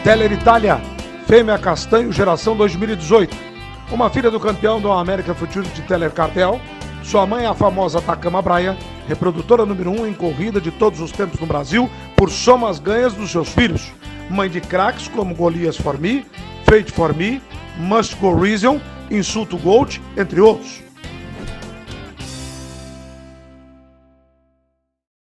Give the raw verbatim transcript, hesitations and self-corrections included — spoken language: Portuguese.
Teller Itália, fêmea castanho, geração dois mil e dezoito. Uma filha do campeão do American Futurity Teller Cartel. Sua mãe é a famosa Takama Braia, reprodutora número um em corrida de todos os tempos no Brasil, por somas ganhas dos seus filhos. Mãe de craques como Golias For Me, Fate For Me, Must Go Reason, Insulto Gold, entre outros.